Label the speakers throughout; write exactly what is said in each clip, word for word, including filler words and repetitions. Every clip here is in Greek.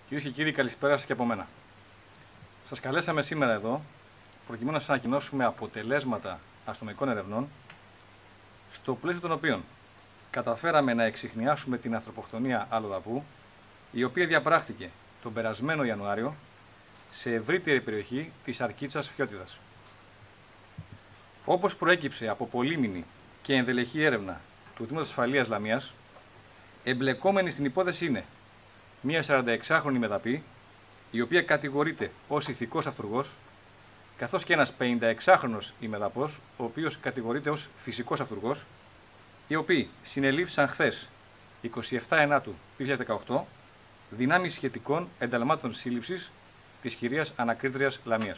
Speaker 1: Κυρίες και κύριοι, καλησπέρα σας και από μένα. Σας καλέσαμε σήμερα εδώ προκειμένου να σας ανακοινώσουμε αποτελέσματα αστυνομικών ερευνών, στο πλαίσιο των οποίων καταφέραμε να εξιχνιάσουμε την ανθρωποκτονία αλλοδαπού, η οποία διαπράχθηκε τον περασμένο Ιανουάριο σε ευρύτερη περιοχή της Αρκίτσας Φθιώτιδας. Όπως προέκυψε από πολύμηνη και ενδελεχή έρευνα του Τμήματος Ασφαλείας Λαμίας, εμπλεκόμενη στην υπόθεση είναι μια σαρανταεξάχρονη μεδαπή, η οποία κατηγορείται ως ηθικός αυτουργός, καθώς και ένας πενηνταεξάχρονος ημεδαπός, ο οποίος κατηγορείται ως φυσικός αυτουργός, οι οποίοι συνελήφθησαν χθες, εικοστή εβδόμη Ενάτου δύο χιλιάδες δεκαοκτώ, δυνάμει σχετικών ενταλμάτων σύλληψης της κυρίας Ανακρίτριας Λαμίας.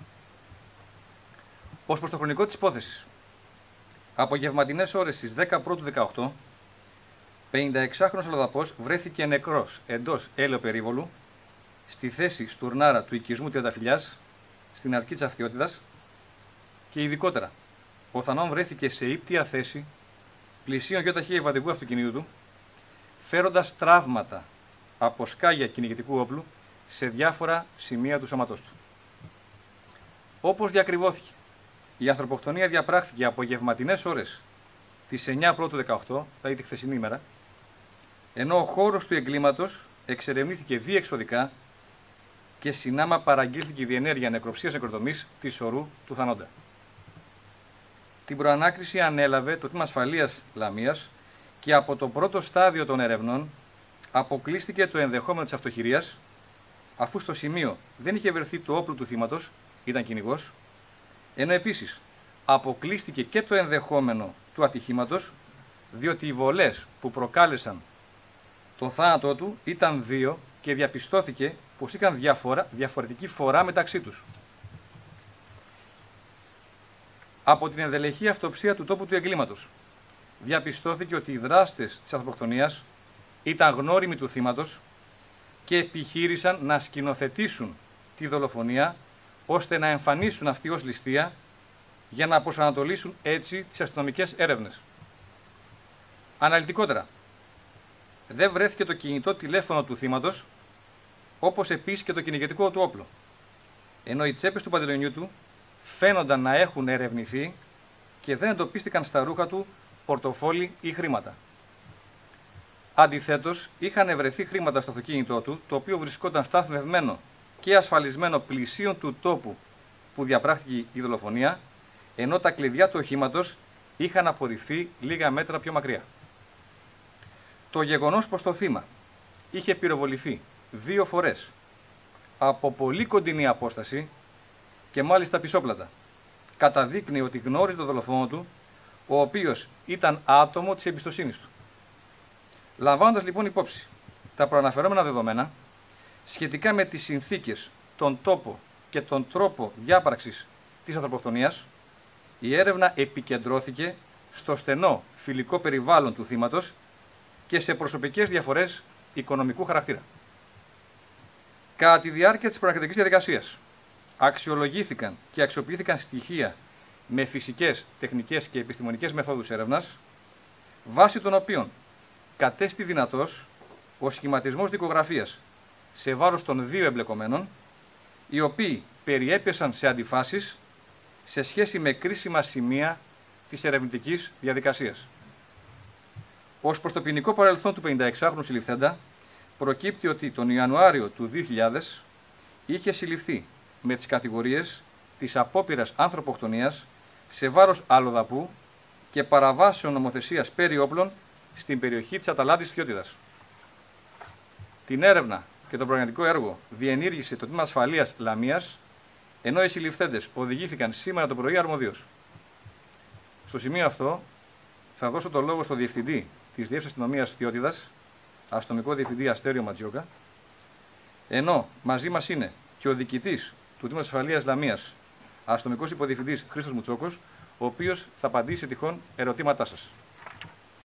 Speaker 1: Ως προς το χρονικό της υπόθεσης, απογευματινές ώρες στις δέκα πρώτου δεκαοκτώ, πενηνταεξάχρονος αλλοδαπός βρέθηκε νεκρός εντός ελαιοπερίβολου στη θέση στουρνάρα του οικισμού Τριανταφυλλιάς στην Αρκίτσα Φθιώτιδας και ειδικότερα ο Θανόν βρέθηκε σε ύπτια θέση πλησίον γιοταχή ευαντικού αυτοκινήτου του, φέροντας τραύματα από σκάγια κυνηγητικού όπλου σε διάφορα σημεία του σώματός του. Όπως διακριβώθηκε, η ανθρωποκτονία διαπράχθηκε απογευματινές ώρες της εννιά πρώτου δεκαοκτώ, δηλαδή τη χθεσινή ημέρα, ενώ ο χώρος του εγκλήματος εξερευνήθηκε διεξοδικά και συνάμα παραγγείλθηκε η διενέργεια νεκροψίας νεκροτομής της ορού του θανόντα. Την προανάκριση ανέλαβε το Τμήμα Ασφαλείας Λαμίας και από το πρώτο στάδιο των ερευνών αποκλείστηκε το ενδεχόμενο της αυτοχειρίας, αφού στο σημείο δεν είχε βρεθεί το όπλο του θύματος, ήταν κυνηγός, ενώ επίσης αποκλείστηκε και το ενδεχόμενο του ατυχήματος, διότι οι βολές που προκάλεσαν τον θάνατό του ήταν δύο και διαπιστώθηκε πως είχαν διαφορά, διαφορετική φορά μεταξύ τους. Από την ενδελεχή αυτοψία του τόπου του εγκλήματος διαπιστώθηκε ότι οι δράστες της ανθρωποκτονίας ήταν γνώριμοι του θύματος και επιχείρησαν να σκηνοθετήσουν τη δολοφονία ώστε να εμφανίσουν αυτή ως ληστεία για να προσανατολίσουν έτσι τις αστυνομικές έρευνες. Αναλυτικότερα, δεν βρέθηκε το κινητό τηλέφωνο του θύματος, όπως επίσης και το κυνηγετικό του όπλο, ενώ οι τσέπες του παντελονιού του φαίνονταν να έχουν ερευνηθεί και δεν εντοπίστηκαν στα ρούχα του πορτοφόλι ή χρήματα. Αντιθέτως, είχαν βρεθεί χρήματα στο αυτοκίνητό του, το οποίο βρισκόταν σταθμευμένο και ασφαλισμένο πλησίον του τόπου που διαπράχθηκε η δολοφονία, ενώ τα κλειδιά του οχήματος είχαν απορριφθεί λίγα μέτρα πιο μακριά. Το γεγονός πως το θύμα είχε πυροβοληθεί δύο φορές από πολύ κοντινή απόσταση και μάλιστα πισόπλατα καταδείκνει ότι γνώριζε τον δολοφόνο του, ο οποίος ήταν άτομο της εμπιστοσύνης του. Λαμβάνοντας λοιπόν υπόψη τα προαναφερόμενα δεδομένα σχετικά με τις συνθήκες, τον τόπο και τον τρόπο διάπραξης της ανθρωποκτονίας, η έρευνα επικεντρώθηκε στο στενό φιλικό περιβάλλον του θύματος και σε προσωπικές διαφορές οικονομικού χαρακτήρα. Κατά τη διάρκεια της προανακριτικής διαδικασίας αξιολογήθηκαν και αξιοποιήθηκαν στοιχεία με φυσικές, τεχνικές και επιστημονικές μεθόδους έρευνας, βάσει των οποίων κατέστη δυνατός ο σχηματισμός δικογραφίας σε βάρος των δύο εμπλεκομένων, οι οποίοι περιέπεσαν σε αντιφάσεις σε σχέση με κρίσιμα σημεία της ερευνητικής διαδικασίας. Ως προς το ποινικό παρελθόν του πενηνταεξάχρονου συλληφθέντα, προκύπτει ότι τον Ιανουάριο του δύο χιλιάδες είχε συλληφθεί με τις κατηγορίες της απόπειρας ανθρωποκτονίας σε βάρος αλλοδαπού και παραβάσεων νομοθεσίας περί όπλων στην περιοχή της Αταλάντης Φθιώτιδας. Την έρευνα και το προγραμματικό έργο διενήργησε το Τμήμα Ασφαλείας Λαμίας, ενώ οι συλληφθέντες οδηγήθηκαν σήμερα το πρωί αρμοδίως. Στο σημείο αυτό θα δώσω το λόγο στο Διευθυντή της Διεύθυνσης Αστυνομίας Φθιώτιδας, αστυνομικό διευθυντή Αστέριο Ματζιόκα, ενώ μαζί μας είναι και ο διοικητής του Τμήματος Ασφαλείας Λαμίας, αστυνομικός υποδιευθυντής Χρήστος Μουτσόκος, ο οποίος θα απαντήσει τυχόν ερωτήματά σας.